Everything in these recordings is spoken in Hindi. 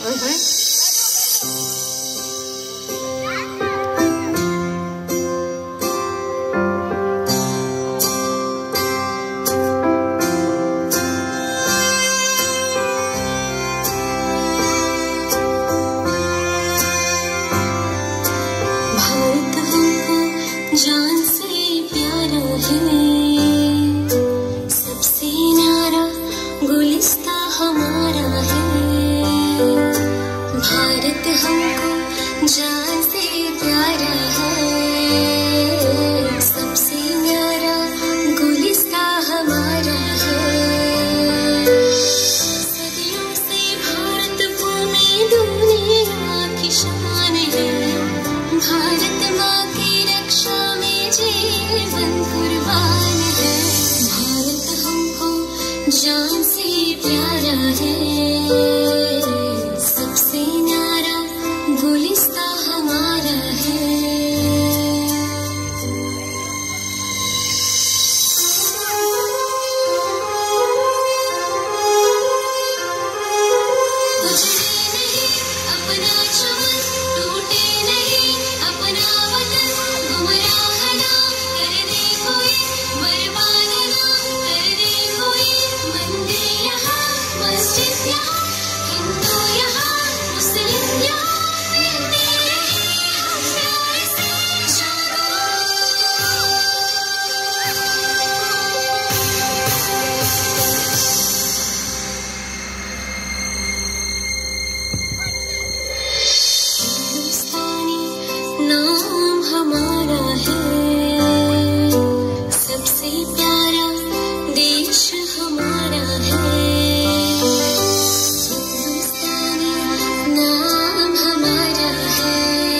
ओए भारत हमको जान से प्यारा है, सबसे न्यारा गुलिस्ता हमारा है। भारत हमको जान से प्यारा है, सबसे न्यारा गुलिस्ता हमारा है। सदियों से भारत भूमि दुनिया की शान है, भारत माँ की रक्षा में जीवन कुर्बान है। भारत हमको जान से प्यारा है, सबसे न्यारा गुलिस्ता हमारा है। उजड़े नहीं अपना चमन, टूटे नहीं अपना वतन, गुमराह ना कर दे कोई, बर्बाद ना कर दे कोई। मंदिर यहाँ, मस्जिद यहाँ, हिंदू यहाँ, मुस्लिम यहाँ, मिलते रहे हम प्यार से जागो। हिंदुस्तानी नाम हमारा है, सबसे प्यारा देश हमारा है। हिंदुस्तानी नाम हमारा है,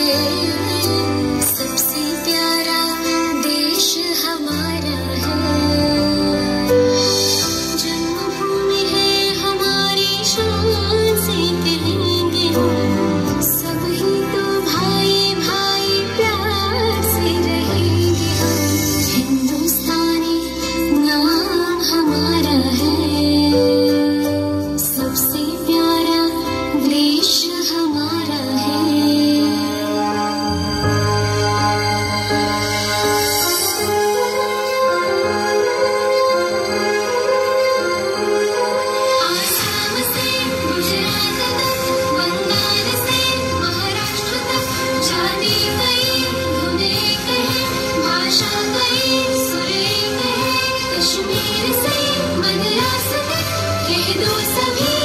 सबसे प्यारा देश हमारा है। जन्मभूमि है हमारी, शान से कहेंगे हम, सभी तो भाई भाई प्यार से रहेंगे हम। हिंदुस्तानी नाम हमारा है, सबसे प्यारा देश हमारा है। आसाम से गुजरात तक, बंगाल से महाराष्ट्र तक, जाति कई धुनें कहीं, भाषा कई सुरें कहीं, कश्मीर से मद्रास तक, कह दो सभी